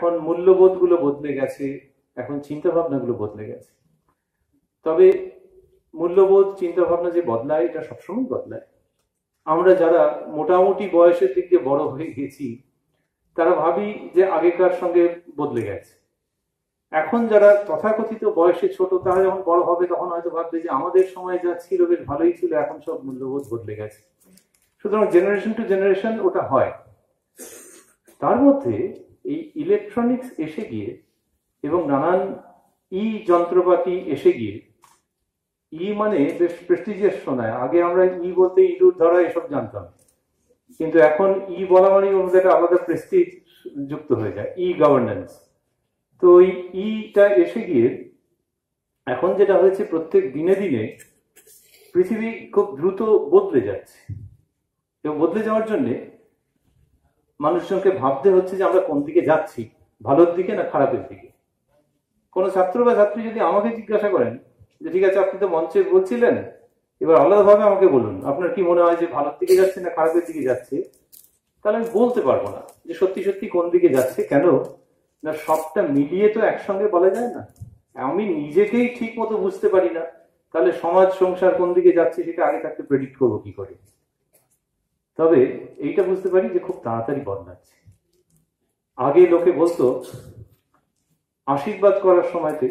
এখন মূল্যবোধগুলো বদলে গেছে, এখন চিন্তা ভাবনাগুলো বদলে গেছে। তবে মূল্যবোধ চিন্তা ভাবনা যে বদলায়, এটা সবসময় বদলায়। আমরা যারা মোটামুটি বয়সের দিক দিয়ে বড় হয়ে গেছি তারা ভাবি যে আগেকার সঙ্গে বদলে গেছে। এখন যারা তথাকথিত বয়সে ছোট তারা যখন বড় হবে তখন হয়তো ভাববে যে আমাদের সময় যা ছিল বেশ ভালোই ছিল, এখন সব মূল্যবোধ বদলে গেছে। সুতরাং জেনারেশন টু জেনারেশন ওটা হয়। তার মধ্যে এই ইলেকট্রনিক্স এসে গিয়ে এবং নানান যন্ত্রপাতি এসে গিয়ে, মানে বেশ প্রেস্টিজিয়াস শোনায়। আগে আমরা বলতে ইঁদুর ধরা এসব জানতাম, কিন্তু এখন বলা মানে ওর মধ্যে একটা আলাদা প্রেস্টিজ যুক্ত হয়ে যায়, গভর্নেন্স। তো ওই টা এসে গিয়ে এখন যেটা হয়েছে, প্রত্যেক দিনে দিনে পৃথিবী খুব দ্রুত বদলে যাচ্ছে, এবং বদলে যাওয়ার জন্যে মানুষজনকে ভাবতে হচ্ছে যে আমরা কোন দিকে যাচ্ছি, ভালোর দিকে না খারাপের দিকে। কোনো ছাত্র বা ছাত্রী যদি আমাকে জিজ্ঞাসা করেন যে ঠিক আছে আপনি তো মঞ্চে বলছিলেন, এবার আলাদাভাবে আমাকে বলুন আপনার কি মনে হয় যে ভালোর দিকে যাচ্ছে না খারাপের দিকে যাচ্ছে, তাহলে আমি বলতে পারবো না যে সত্যি সত্যি কোন দিকে যাচ্ছে। কেন না, সবটা মিলিয়ে তো একসঙ্গে বলা যায় না। আমি নিজেকেই ঠিক মতো বুঝতে পারি না, তাহলে সমাজ সংসার কোন দিকে যাচ্ছে সেটা আগে থাকতে প্রেডিক্ট করবো কি করে? তবে এইটা বুঝতে পারি যে খুব তাড়াতাড়ি বদলাচ্ছে। আগে লোকে বলতো আশীর্বাদ করার সময়তে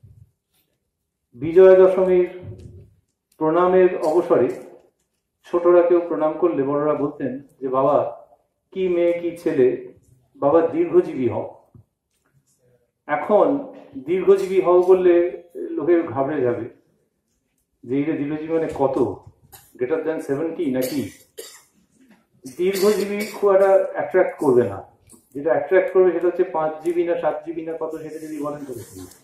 বিজয়া দশমীর প্রণামের অবসরে ছোটরা কেউ প্রণাম করলে বড়রা বলতেন যে বাবা কি মেয়ে কি ছেলে, বাবা দীর্ঘজীবী হও। এখন দীর্ঘজীবী হও বললে লোকের ঘাবড়ে যাবে যে এই দীর্ঘজীবী মানে কত, গ্রেটার দ্যান 70 নাকি? দীর্ঘজীবী খুব একটা অ্যাট্রাক্ট করবে না। যেটা অ্যাট্রাক্ট করবে সেটা হচ্ছে 5 GB না 7 GB না কত, সেটা যদি বলেন তো।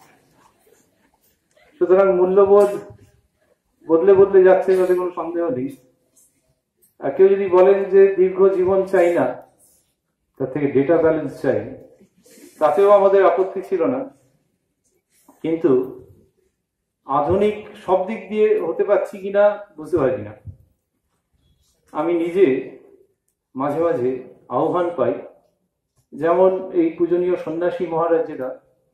সুতরাং মূল্যবোধ বদলে বদলে যাচ্ছে, তাতে কোনো সন্দেহ নেই। আর কেউ যদি বলেন যে দীর্ঘ জীবন চাই না, তার থেকে ডেটা ব্যালেন্স চাই, তাতেও আমাদের আপত্তি ছিল না। কিন্তু আধুনিক সব দিক দিয়ে হতে পারছি কিনা বুঝতে পারি না। আমি নিজে মাঝে মাঝে আহ্বান পাই, যেমন এই পূজনীয় সন্ন্যাসী মহারাজেরা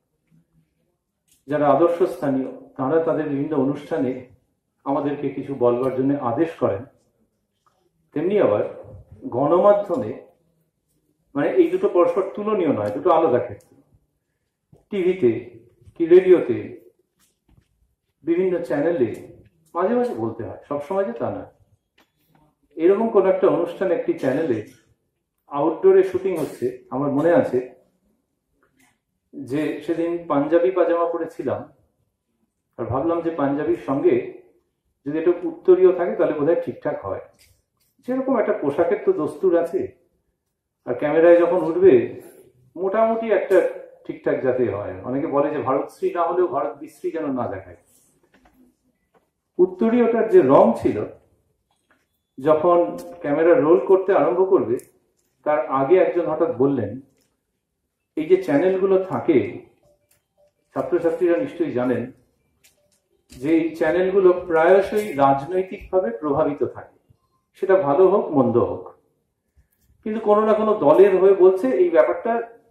যারা আদর্শ স্থানীয়, তারা তাদের বিভিন্ন অনুষ্ঠানে আমাদেরকে কিছু বলবার জন্য আদেশ করেন। তেমনি আবার গণমাধ্যমে, মানে এই দুটো পরস্পর তুলনীয় নয়, দুটো আলাদা ক্ষেত্র। টিভিতে কি রেডিওতে বিভিন্ন চ্যানেলে মাঝে মাঝে বলতে হয়, সবসময় যে তা না। এরকম কোন একটা অনুষ্ঠানে একটি চ্যানেলে আউটডোরে শুটিং হচ্ছে। আমার মনে আছে যে সেদিন পাঞ্জাবি পাজামা পরেছিলাম, আর ভাবলাম যে পাঞ্জাবির সঙ্গে যদি একটু উত্তরীয় থাকে তাহলে বোধহয় ঠিকঠাক হয়। সেরকম একটা পোশাকের তো দস্তুর আছে, আর ক্যামেরায় যখন উঠবে মোটামুটি একটা ঠিকঠাক যাতে হয়। অনেকে বলে যে ভারতশ্রী না হলেও ভারত বিশ্রী যেন না দেখায়। উত্তরীয়টার যে রং ছিল, যখন ক্যামেরা রোল করতে আরম্ভ করবে তার আগে একজন হঠাৎ বললেন, এই যে চ্যানেলগুলো থাকে, ছাত্রছাত্রীরা নিশ্চয়ই জানেন যে এই চ্যানেলগুলো প্রায়শই রাজনৈতিকভাবে প্রভাবিত থাকে, সেটা ভালো হোক মন্দ হোক। কিন্তু কোনো না কোনো দলের হয়ে বলছে, এই ব্যাপারটা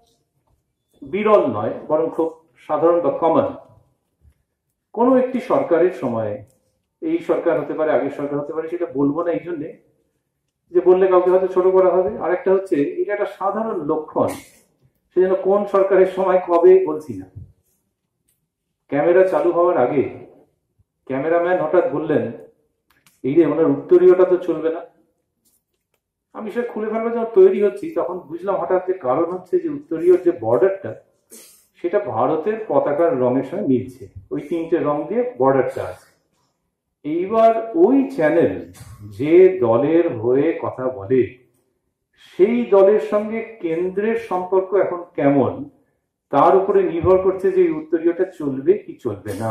বিরল নয়, বরং খুব সাধারণ বা কমন। কোনো একটি সরকারের সময়, এই সরকার হতে পারে আগের সরকার হতে পারে, সেটা বলবো না এই জন্যে যে বললে কাউকে হয়তো ছোট করা হবে। আরেকটা হচ্ছে এটা একটা সাধারণ লক্ষণ, সেজন্য কোন সরকারের সময় কবে বলছি না। ক্যামেরা চালু হওয়ার আগে ক্যামেরাম্যান হঠাৎ বললেন, এই যে ওনার উত্তরীয়টা তো চলবে না। আমি সেটা খুলে ফেলবার যখন তৈরি হচ্ছি তখন বুঝলাম হঠাৎ যে কারণ হচ্ছে যে উত্তরীয় যে বর্ডারটা, সেটা ভারতের পতাকার রঙের সঙ্গে মিলছে, ওই 3টে রং দিয়ে বর্ডারটা আছে। এইবার ওই চ্যানেল যে দলের হয়ে কথা বলে, সেই দলের সঙ্গে কেন্দ্রের সম্পর্ক এখন কেমন তার উপরে নির্ভর করছে যে এই উত্তরীয়টা চলবে কি চলবে না।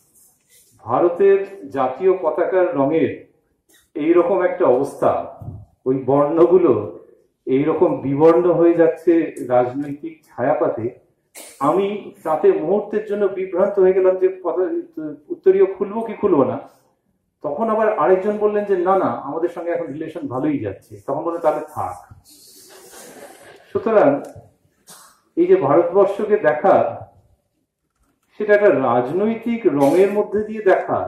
ভারতের জাতীয় পতাকার রঙের এইরকম একটা অবস্থা, ওই বর্ণগুলো এইরকম বিবর্ণ হয়ে যাচ্ছে রাজনৈতিক ছায়াপাতে, আমি তাতে মুহূর্তের জন্য বিভ্রান্ত হয়ে গেলাম যে উত্তরীয় খুলবো কি খুলবো না। তখন আবার আরেকজন বললেন যে না না, আমাদের সঙ্গে এখন রিলেশন ভালোই যাচ্ছে। তখন বলে তাহলে থাক। সুতরাং এই যে ভারতবর্ষকে দেখা, সেটা একটা রাজনৈতিক রঙের মধ্যে দিয়ে দেখা,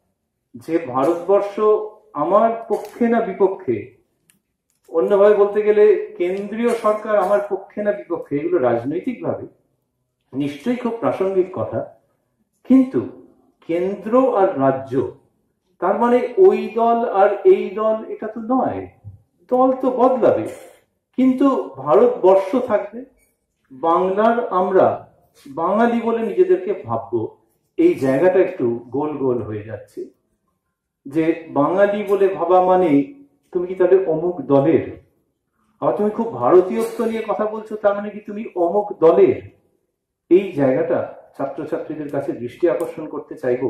যে ভারতবর্ষ আমার পক্ষে না বিপক্ষে, অন্যভাবে বলতে গেলে কেন্দ্রীয় সরকার আমার পক্ষে না বিপক্ষে, এগুলো রাজনৈতিকভাবে নিশ্চয়ই খুব প্রাসঙ্গিক কথা। কিন্তু কেন্দ্র আর রাজ্য, তার মানে ওই দল আর এই দল, এটা তো নয়। দল তো বদলাবে, কিন্তু ভারতবর্ষ থাকবে। বাংলার আমরা বাঙালি বলে নিজেদেরকে ভাববো, এই জায়গাটা একটু গোল গোল হয়ে যাচ্ছে। যে বাঙালি বলে ভাবা মানে তুমি কি তাহলে অমুক দলের? আবার তুমি খুব ভারতীয়ত্ব নিয়ে কথা বলছো, তার মানে কি তুমি অমুক দলের? এই জায়গাটা ছাত্রছাত্রীদের কাছে দৃষ্টি আকর্ষণ করতে চাইবো।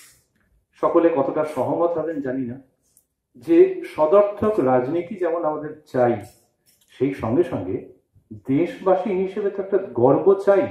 সকলে কতটা সহমত হবেন জানি না। যে সদর্থক রাজনীতি যেমন আমাদের চাই, সেই সঙ্গে সঙ্গে দেশবাসী হিসেবে তো একটা গর্ব চাই।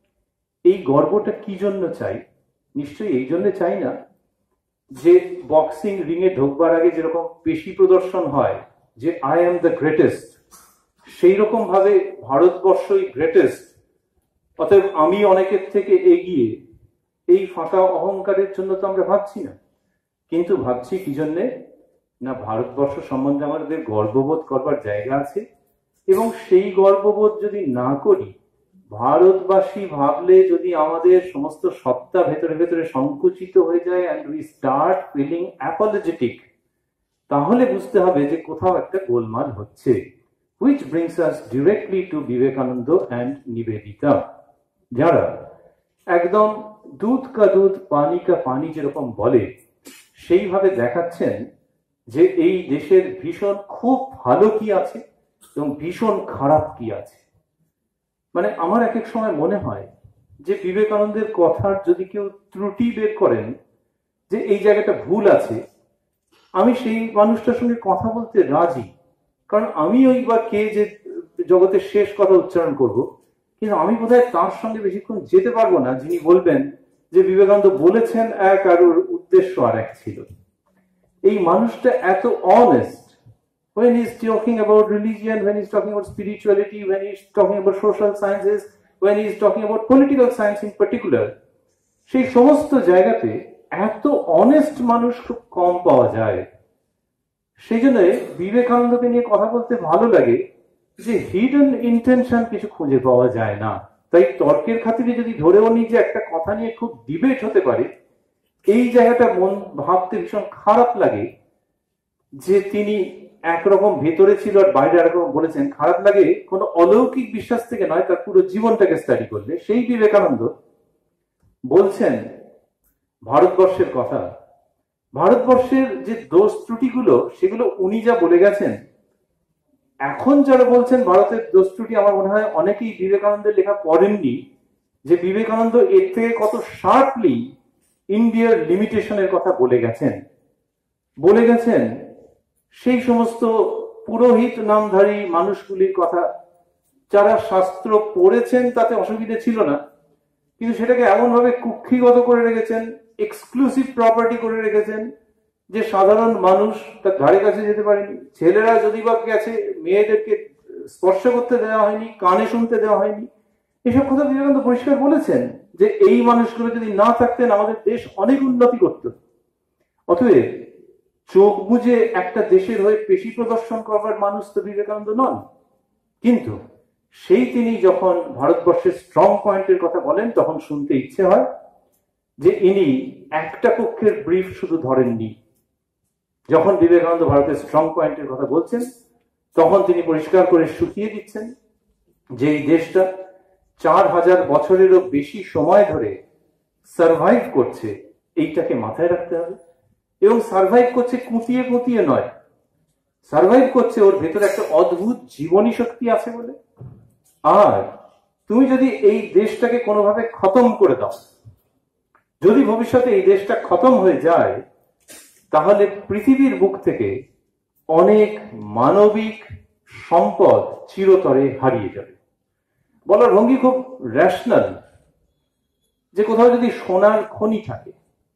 এই গর্বটা কি জন্য চাই? নিশ্চয়ই এই জন্য চাই না যে বক্সিং রিংয়ে ঢোকবার আগে যেরকম পেশি প্রদর্শন হয় যে আই এম দ্য গ্রেটেস্ট, সেই রকম ভাবে ভারতবর্ষই গ্রেটেস্ট, অতএব আমি অনেকের থেকে এগিয়ে, এই ফাঁকা অহংকারের জন্য তো আমরা ভাবছি না। কিন্তু ভাবছি কি জন্যে না, ভারতবর্ষ সম্বন্ধে আমাদের গর্ববোধ করবার জায়গা আছে। এবং সেই গর্ববোধ যদি না করি, ভারতবাসী ভাবলে যদি আমাদের সমস্ত সত্তা ভেতরে ভেতরে সংকুচিত হয়ে যায় and we start feeling apologetic, তাহলে বুঝতে হবে যে কোথাও একটা গোলমাল হচ্ছে। which brings us directly to Vivekananda and Nivedita, যারা একদম দুধ কা দুধ পানি কা পানি যেরকম বলে, সেইভাবে দেখাচ্ছেন যে এই দেশের ভীষণ খুব ভালো কি আছে এবং ভীষণ খারাপ কি আছে। মানে আমার এক এক সময় মনে হয় যে বিবেকানন্দের কথার যদি কেউ ত্রুটি বের করেন, যে এই জায়গাটা ভুল আছে, আমি সেই মানুষটার সঙ্গে কথা বলতে রাজি। কারণ আমি ওই বা কে যে জগতের শেষ কথা উচ্চারণ করব, কিন্তু আমি বোধহয় তার সঙ্গে বেশিক্ষণ যেতে পারবো না যিনি বলবেন যে বিবেকানন্দ বলেছেন এক আর ওর উদ্দেশ্য আর এক ছিল। এই মানুষটা এত honest when he's talking about religion, when he's talking about spirituality, when he's talking about social sciences, when he's talking about political science in particular, সেই সমস্ত জায়গাতে এত অনেস্ট মানুষ খুব কম পাওয়া যায়। সেই জন্য বিবেকানন্দকে নিয়ে কথা বলতে ভালো লাগে, যে হিডেন ইন্টেনশন কিছু খুঁজে পাওয়া যায় না। তাই তর্কের খাতিরে যদি ধরেও নি যে একটা কথা নিয়ে খুব ডিবেট হতে পারে, এই জায়গাটা মন ভাবতে ভীষণ খারাপ লাগে যে তিনি একরকম ভেতরে ছিল আর বাইরে একরকম বলেছেন। খারাপ লাগে কোনো অলৌকিক বিশ্বাস থেকে নয়, তার পুরো জীবনটাকে স্টাডি করলে। সেই বিবেকানন্দ বলছেন ভারতবর্ষের কথা, ভারতবর্ষের যে দোষ ত্রুটিগুলো, সেগুলো উনি যা বলে গেছেন। এখন যারা বলছেন ভারতের দোষ ত্রুটি, আমার মনে হয় অনেকেই বিবেকানন্দের লেখা পড়েননি, যে বিবেকানন্দ এর থেকে কত শার্পলি ইন্ডিয়ার লিমিটেশনের কথা বলে গেছেন সেই সমস্ত পুরোহিত নামধারী মানুষগুলির কথা, যারা শাস্ত্র পড়েছেন তাতে অসুবিধে ছিল না, কিন্তু সেটাকে এমন ভাবে কুক্ষিগত করে রেখেছেন, এক্সক্লুসিভ প্রপার্টি করে রেখেছেন, যে সাধারণ মানুষ তার ধারে কাছে যেতে পারেনি। ছেলেরা যদি বা গেছে, মেয়েদেরকে স্পর্শ করতে দেওয়া হয়নি, কানে শুনতে দেওয়া হয়নি। এসব কথা বিবেকানন্দ পরিষ্কার বলেছেন যে এই মানুষগুলো যদি না থাকতেন আমাদের দেশ অনেক উন্নতি করত। অতএব চোখ বুঝে একটা দেশের হয়ে পেশি প্রদর্শন করবার মানুষ তো বিবেকানন্দ নন। কিন্তু সেই তিনি যখন ভারতবর্ষের স্ট্রং পয়েন্টের কথা বলেন, তখন শুনতে ইচ্ছে হয় যে ইনি একটা পক্ষের ব্রিফ শুধু ধরেননি। যখন বিবেকানন্দ ভারতের স্ট্রং পয়েন্টের কথা বলছেন, তখন তিনি পরিষ্কার করে শুকিয়ে দিচ্ছেন যে এই দেশটা 4000 বছরেরও বেশি সময় ধরে সার্ভাইভ করছে, এইটাকে মাথায় রাখতে হবে। এবং সার্ভাইভ করছে কুঁতিয়ে কুঁতিয়ে নয়, সার্ভাইভ করছে ওর ভেতরে একটা অদ্ভুত জীবনী শক্তি আছে বলে। আর তুমি যদি এই দেশটাকে কোনোভাবে খতম করে দাও, যদি ভবিষ্যতে এই দেশটা খতম হয়ে যায়, তাহলে পৃথিবীর বুক থেকে অনেক মানবিক সম্পদ চিরতরে হারিয়ে যাবে। বলার ভঙ্গি খুব রেশনাল, যে কোথাও যদি সোনার খনি থাকে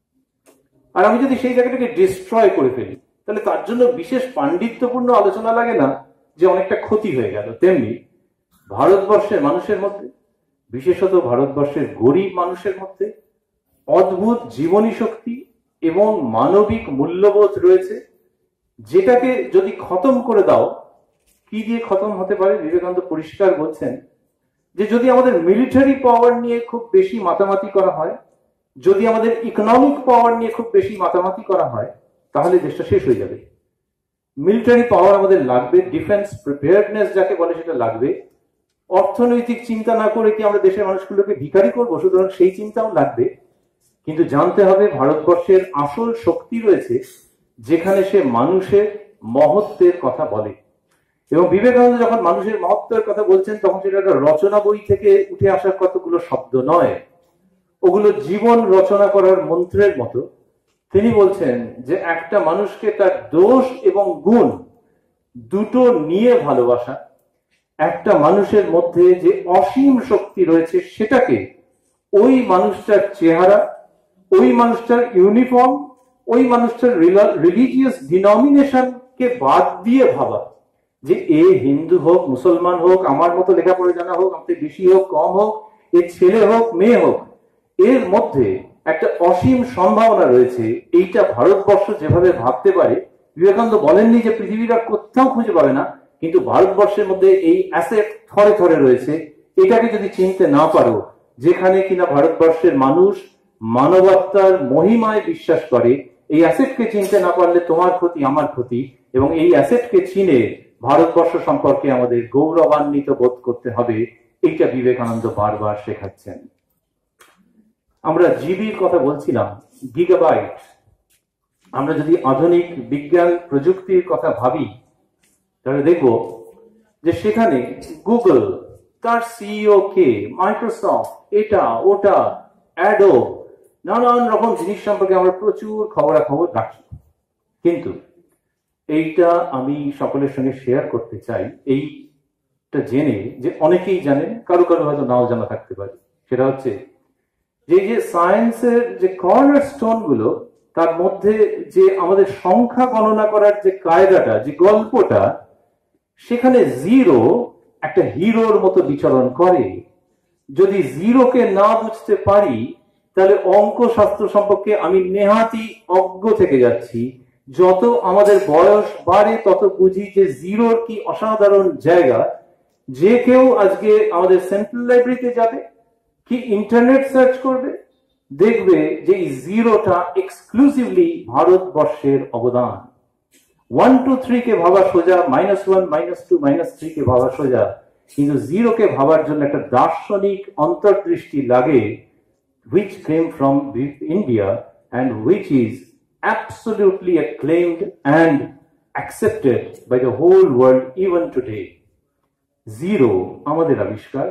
আর আমি যদি সেই জায়গাটাকে ডিস্ট্রয় করে ফেলি, তাহলে তার জন্য বিশেষ পাণ্ডিত্যপূর্ণ আলোচনা লাগে না যে অনেকটা ক্ষতি হয়ে গেল। তেমনি ভারতবর্ষের মানুষের মধ্যে বিশেষত ভারতবর্ষের গরিব মানুষের মধ্যে অদ্ভুত জীবনী শক্তি এবং মানবিক মূল্যবোধ রয়েছে, যেটাকে যদি খতম করে দাও, কি দিয়ে খতম হতে পারে? বিবেকানন্দ পরিষ্কার বলছেন যে যদি আমাদের মিলিটারি পাওয়ার নিয়ে খুব বেশি মাতামাতি করা হয়, যদি আমাদের ইকোনমিক পাওয়ার নিয়ে খুব বেশি মাতামাতি করা হয়, তাহলে দেশটা শেষ হয়ে যাবে। মিলিটারি পাওয়ার আমাদের লাগবে, ডিফেন্স প্রিপেয়ারনেস যাকে বলে সেটা লাগবে। অর্থনৈতিক চিন্তা না করে কি আমরা দেশের মানুষগুলোকে ভিখারি করবো? সুতরাং সেই চিন্তাও লাগবে। কিন্তু জানতে হবে ভারতবর্ষের আসল শক্তি রয়েছে যেখানে সে মানুষের মহত্বের কথা বলে। এবং বিবেকানন্দ যখন মানুষের মহত্বের কথা বলছেন, তখন সেটা একটা রচনা বই থেকে উঠে আসার কতগুলো শব্দ নয়, ওগুলো জীবন রচনা করার মন্ত্রের মতো। তিনি বলছেন যে একটা মানুষকে তার দোষ এবং গুণ দুটো নিয়ে ভালোবাসা, একটা মানুষের মধ্যে যে অসীম শক্তি রয়েছে সেটাকে ওই মানুষটার চেহারা, ওই মানুষটার ইউনিফর্ম, ওই মানুষটার রিলিজিয়াস ডিনমিনেশনকে বাদ দিয়ে ভাবা যে এ হিন্দু হোক, মুসলমান হোক, আমার মতো লেখাপড়া জানা হোক, আমাদের বেশি হোক কম হোক, এ ছেলে হোক মেয়ে হোক, এর মধ্যে একটা অসীম সম্ভাবনা রয়েছে। এইটা ভারতবর্ষ যেভাবে ভাবতে পারে, বিবেকানন্দ বলেননি যে পৃথিবীর আর কোথাও খুঁজে পাবে না, কিন্তু ভারতবর্ষের মধ্যে এই অ্যাসেট থরে থরে রয়েছে। এটাকে যদি চিনতে না পারো, যেখানে কিনা ভারতবর্ষের মানুষ মানবতার মহিমায় বিশ্বাস করে, এই অ্যাসেটকে চিনতে না পারলে তোমার ক্ষতি আমার ক্ষতি। এবং এই অ্যাসেটকে চিনে ভারতবর্ষ সম্পর্কে আমাদের গৌরবান্বিত বোধ করতে হবে, এইটা বিবেকানন্দ বারবার শেখাচ্ছেন। আমরা জিবির কথা বলছিলাম, গিগাবাইট। আমরা যদি আধুনিক বিজ্ঞান প্রযুক্তির কথা ভাবি, তাহলে দেখব যে সেখানে গুগল, তার সিইও কে, মাইক্রোসফট, এটা ওটা, অ্যাডোব, নানান রকম জিনিস সম্পর্কে আমরা প্রচুর খবরাখবর রাখি। কিন্তু এইটা আমি সকলের সঙ্গে শেয়ার করতে চাই, এইটা জেনে যে অনেকেই জানেন, কারো কারো হয়তো নাও জানা থাকতে পারে। সেটা হচ্ছে যে সায়েন্সের যে কর্নার স্টোন গুলো, তার মধ্যে যে আমাদের সংখ্যা গণনা করার যে কায়দাটা, যে গল্পটা, সেখানে জিরো একটা হিরোর মতো বিচরণ করে। যদি জিরোকে না বুঝতে পারি, তাহলে অঙ্ক শাস্ত্র সম্পর্কে আমি নেহাতি অজ্ঞ থেকে যাচ্ছি। যত আমাদের বয়স বাড়ে তত বুঝি যে জিরোর কি অসাধারণ জায়গা। যে কেউ আজকে আমাদের সেন্ট্রাল লাইব্রেরিতে যাবে কি ইন্টারনেট সার্চ করবে, দেখবে যে এই জিরোটা এক্সক্লুসিভলি ভারতবর্ষের অবদান। 1 2 3 কে ভাবা সোজা, -1 -2 -3 কে ভাবা সোজা, কিন্তু জিরোকে ভাবার জন্য একটা দার্শনিক অন্তর্দৃষ্টি লাগে, which came from India and which is absolutely acclaimed and accepted by the whole world even today. Zero আমাদের আবিষ্কার।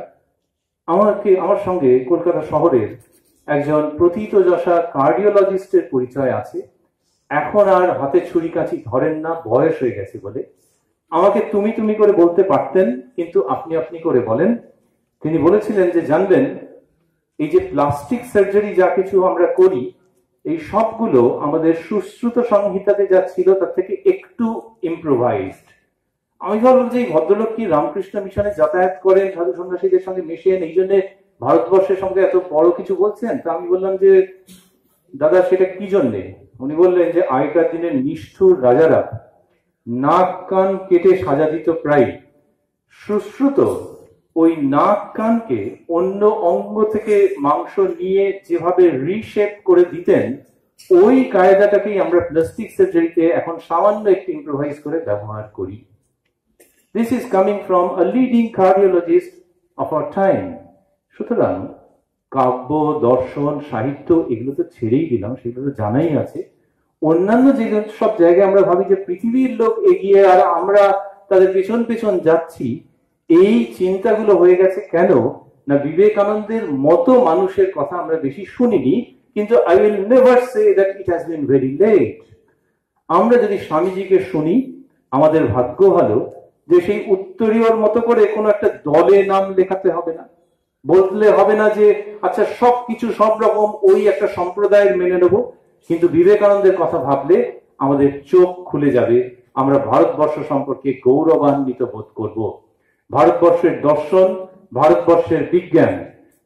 আমার সঙ্গে কলকাতা শহরের একজন প্রথিতযশা কার্ডিওলজিস্টের পরিচয় আছে। এখন আর হাতে ছুরি কাঁচি ধরেন না, বয়স হয়ে গেছে বলে। আমাকে তুমি তুমি করে বলতে পারতেন, কিন্তু আপনি আপনি করে বলেন। তিনি বলেছিলেন যে জানবেন, এই যে প্লাস্টিক সার্জারি যা কিছু আমরা করি, এই সবগুলো আমাদের সুশ্রুত সংহিতাতে যা ছিল তার থেকে একটু ইম্প্রোভাইজড। আমি ভাবলাম যে এই ভদ্রলোক কি রামকৃষ্ণ মিশনে যাতায়াত করেন, সাধু সন্ন্যাসীদের সঙ্গে মেশেন, এই জন্য ভারতবর্ষের সঙ্গে এত বড় কিছু বলছেন। তা আমি বললাম যে দাদা সেটা কি জন্যে? উনি বললেন যে আগেকার দিনের নিষ্ঠুর রাজারা নাক কান কেটে সাজা দিত প্রায়। সুশ্রুত ওই নাক কানকে অন্য অঙ্গ থেকে মাংস নিয়ে যেভাবে রিশেপ করে দিতেন, ওই কায়দাটাকেই আমরা প্লাস্টিক সার্জারিতে এখন সামান্য একটু ইম্প্রোভাইজ করে ব্যবহার করি। This is coming from a leading cardiologist of our time. সুতরাং কাব্য, দর্শন, সাহিত্য এগুলো তো ছেড়েই দিলাম, সেগুলো তো জানাই আছে। অন্যান্য যে সব জায়গায় আমরা ভাবি যে পৃথিবীর লোক এগিয়ে আর আমরা তাদের পেছন পেছন যাচ্ছি, এই চিন্তাগুলো হয়ে গেছে কেন না বিবেকানন্দের মতো মানুষের কথা আমরা বেশি শুনিনি। কিন্তু I will never say that it has been very late. আমরা যদি স্বামীজিকে শুনি, আমাদের ভাগ্য ভালো যে সেই উত্তরীয়র মতো করে কোনো একটা দলে নাম লেখাতে হবে না, বললে হবে না যে আচ্ছা সবকিছু সব রকম ওই একটা সম্প্রদায়ের মেনে নেব। কিন্তু বিবেকানন্দের কথা ভাবলে আমাদের চোখ খুলে যাবে, আমরা ভারতবর্ষ সম্পর্কে গৌরবান্বিত বোধ করব। ভারতবর্ষের দর্শন, ভারতবর্ষের বিজ্ঞান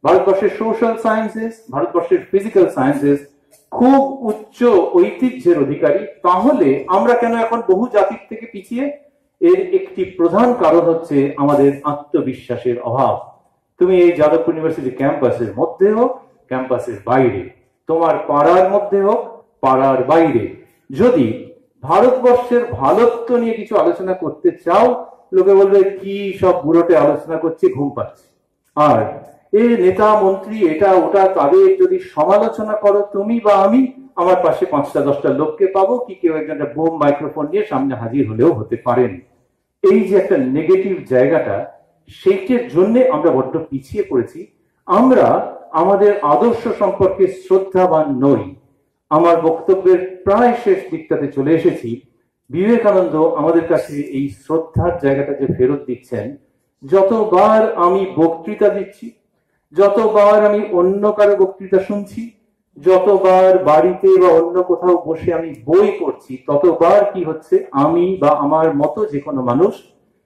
ভারতবর্ষের সোশ্যাল সায়েন্সেস, ভারতবর্ষের ফিজিক্যাল সায়েন্সেস খুব উচ্চ ঐতিহ্যের অধিকারী, তাহলে আমরা কেন এখন বহু জাতির থেকে পিছিয়ে? এর একটি প্রধান কারণ হচ্ছে আমাদের আত্মবিশ্বাসের অভাব। তুমি এই যাদবপুর ইউনিভার্সিটি ক্যাম্পাসের মধ্যে হোক, ক্যাম্পাসের বাইরে, তোমার পাড়ার মধ্যে হোক, পাড়ার বাইরে, যদি ভারতবর্ষের ভালোত্ব নিয়ে কিছু আলোচনা করতে চাও, লোকে বলবে কি সব বুড়োটে আলোচনা করছে, ঘুম পাচ্ছে। আর এই নেতা মন্ত্রী এটা ওটা তাদের যদি সমালোচনা করো, তুমি বা আমি, আমার পাশে 5টা-10টা লোককে পাবো, কি কেউ একজন বোম মাইক্রোফোন নিয়ে সামনে হাজির হলেও হতে পারেন। এই যে একটা নেগেটিভ জায়গাটা, সেইটার জন্য আমরা বড্ড পিছিয়ে পড়েছি। আমরা আমাদের আদর্শ সম্পর্কে শ্রদ্ধাবান নই। আমার বক্তব্যের প্রায় শেষ দিকটাতে চলে এসেছি। বিবেকানন্দ আমাদের কাছে এই শ্রদ্ধার জায়গাটা যে ফেরত দিচ্ছেন, যতবার আমি বক্তৃতা দিচ্ছি, যতবার আমি অন্য কারো বক্তৃতা শুনছি, যতবার বাড়িতে বা অন্য কোথাও বসে আমি বই পড়ছি, ততবার কি হচ্ছে, আমি বা আমার মতো যে কোনো মানুষ,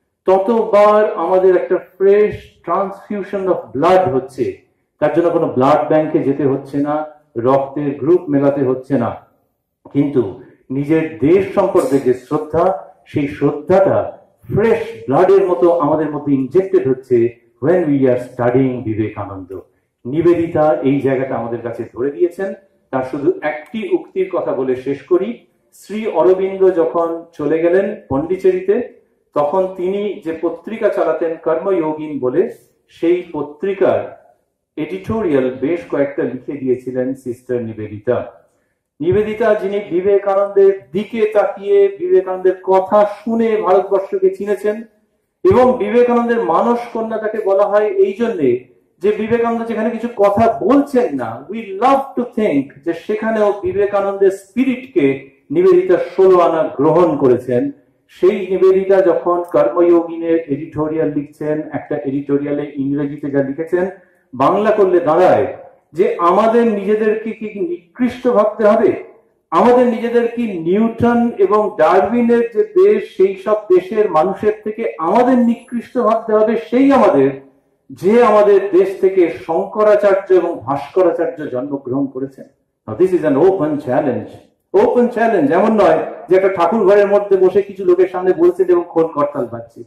ততবার আমাদের একটা ফ্রেশ ট্রান্সফিউশন অফ ব্লাড হচ্ছে। তার জন্য কোনো ব্লাড ব্যাংকে যেতে হচ্ছে না, রক্তের গ্রুপ মেলাতে হচ্ছে না, কিন্তু নিজের দেশ সম্পর্কে যে শ্রদ্ধা, সেই শ্রদ্ধাটা ফ্রেশ ব্লাডের মতো আমাদের মধ্যে ইনজেক্টেড হচ্ছে when we are studying Vivekananda. Nivedita এই জায়গাটা আমাদের কাছে ধরে দিয়েছেন। তার শুধু একটি উক্তির কথা বলে শেষ করি। শ্রী অরবিন্দ যখন চলে গেলেন পন্ডিচেরিতে, তখন তিনি যে পত্রিকা চালাতেন কর্মযোগিন বলে, সেই পত্রিকার এডিটোরিয়াল বেশ কয়েকটা লিখে দিয়েছিলেন সিস্টার নিবেদিতা। নিবেদিতা, যিনি বিবেকানন্দের দিকে তাকিয়ে বিবেকানন্দের কথা শুনে ভারতবর্ষকে চিনেছেন, এবং বিবেকানন্দের মানস কন্যা তাকে বলা হয় এই জন্যে যে বিবেকানন্দ যেখানে কিছু কথা বলছেন না, উই লাভ টু থিঙ্ক যে সেখানেও বিবেকানন্দের স্পিরিটকে নিবেদিতা 16 আনা গ্রহণ করেছেন। সেই নিবেদিতা যখন কর্মযোগিনের এডিটোরিয়াল লিখছেন, একটা এডিটোরিয়ালে ইংরেজিতে যা লিখেছেন, বাংলা করলে দাঁড়ায় যে আমাদের নিজেদেরকে কি নিকৃষ্ট ভাবতে হবে? আমাদের নিজেদের কি নিউটন এবং ডারউইনের যে দেশ, সেই সব দেশের মানুষের থেকে আমাদের নিকৃষ্ট ভাবতে হবে? সেই আমাদের যে আমাদের দেশ থেকে শঙ্করাচার্য এবং ভাস্করাচার্য জন্মগ্রহণ করেছেন। This is an open challenge. Open challenge এমন নয় যে একটা ঠাকুর ঘরের মধ্যে বসে কিছু লোকের সামনে বলছেন এবং খোল করতাল বাজছে।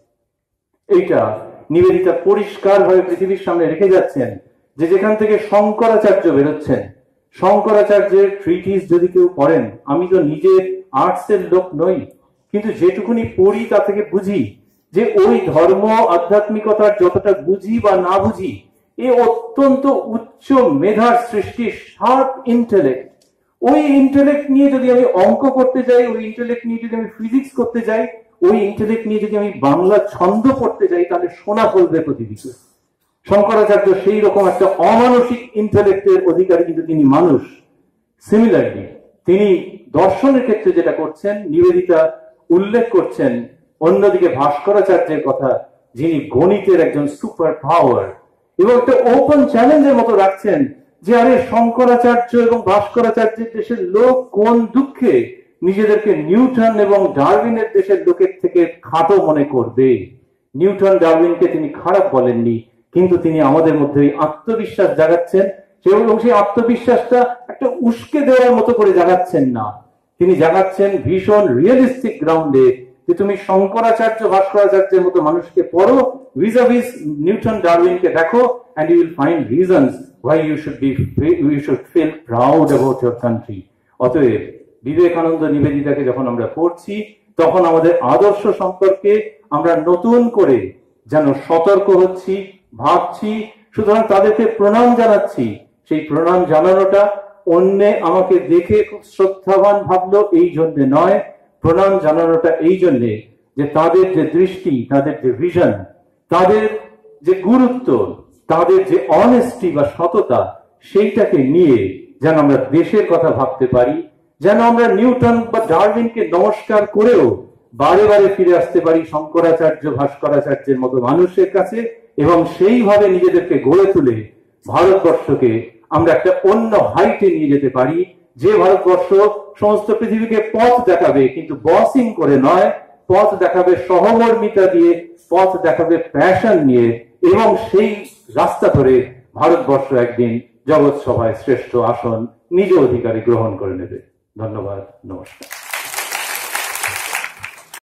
এইটা নিবেদিতা পরিষ্কার ভাবে পৃথিবীর সামনে রেখে যাচ্ছেন যে যেখান থেকে শঙ্করাচার্য বেরোচ্ছেন, শঙ্করাচার্যের ট্রিটিস যদি কেউ পড়েন, আমি তো নিজে আর্টসের লোক নই, কিন্তু যেটুকুনি পড়ি তা থেকে বুঝি যে ওই ধর্ম আধ্যাত্মিকতার যতটা বুঝি বা না বুঝি, এ অত্যন্ত উচ্চ মেধার সৃষ্টি, শার্প ইন্টেলেক্ট। ওই ইন্টেলেক্ট নিয়ে যদি আমি অঙ্ক করতে যাই, ওই ইন্টেলেক্ট নিয়ে যদি আমি ফিজিক্স করতে যাই, ওই ইন্টেলেক্ট নিয়ে যদি আমি বাংলা ছন্দ পড়তে যাই, তাহলে সোনা ফলবে পৃথিবীতে। শঙ্করাচার্য সেই রকম একটা অমানসিক ইন্টেলেক্টের অধিকারী, কিন্তু তিনি মানুষ। সিমিলারলি তিনি দর্শনের ক্ষেত্রে যেটা করছেন, নিবেদিতা উল্লেখ করছেন অন্যদিকে ভাস্করাচার্যের কথা, যিনি গণিতের একজন সুপার পাওয়ার, এবং একটা ওপেন চ্যালেঞ্জের মতো রাখছেন যে আরে শঙ্করাচার্য এবং ভাস্করাচার্যের দেশের লোক কোন দুঃখে নিজেদেরকে নিউটন এবং ডারউইনের দেশের লোকের থেকে খাটো মনে করবে। নিউটন ডারউইনকে তিনি খারাপ বলেননি, কিন্তু তিনি আমাদের মধ্যে আত্মবিশ্বাস জাগাচ্ছেন, এবং সেই আত্মবিশ্বাসটা একটা উস্কে দেওয়ার মতো করে জাগাচ্ছেন না, তিনি জাগাচ্ছেন ভীষণ রিয়েলিস্টিক গ্রাউন্ডে যে তুমি শঙ্করাচার্য ভাস্করাচার্যের মতো মানুষকে পড়ো, ভিজাভিস নিউটন ডারউইনকে দেখো, and you will find reasons why you should feel proud about your country. অতএব বিবেকানন্দ নিবেদিতাকে যখন আমরা পড়ছি, তখন আমাদের আদর্শ সম্পর্কে আমরা নতুন করে যেন সতর্ক হচ্ছি, ভাবছি। সুতরাং তাদেরকে প্রণাম জানাচ্ছি। সেই প্রণাম জানানোটা অন্যে আমাকে দেখে খুব শ্রদ্ধাবান ভাবলো এই জন্যে নয়, প্রণাম জানানোটা এই জন্যে যে তাদের যে দৃষ্টি, তাদের যে ভিশন, তাদের যে গুরুত্ব, তাদের যে অনেস্টি বা সততা, সেইটাকে নিয়ে যেন আমরা দেশের কথা ভাবতে পারি, যেন আমরা নিউটন বা ডারউইনকে নমস্কার করেও বারে বারে ফিরে আসতে পারি শঙ্করাচার্য ভাস্করাচার্যের মতো মানুষের কাছে, এবং সেইভাবে নিজেদেরকে গড়ে তুলে ভারতবর্ষকে আমরা একটা অন্য হাইটে নিয়ে যেতে পারি, যে ভারতবর্ষ সমস্ত পৃথিবীকে পথ দেখাবে, কিন্তু বসিং করে নয়, পথ দেখাবে সহমর্মিতা দিয়ে, পথ দেখাবে প্যাশন নিয়ে, এবং সেই রাস্তা ধরে ভারতবর্ষ একদিন জগৎ সভায় শ্রেষ্ঠ আসন নিজ অধিকারে গ্রহণ করে নেবে। ধন্যবাদ, নমস্কার।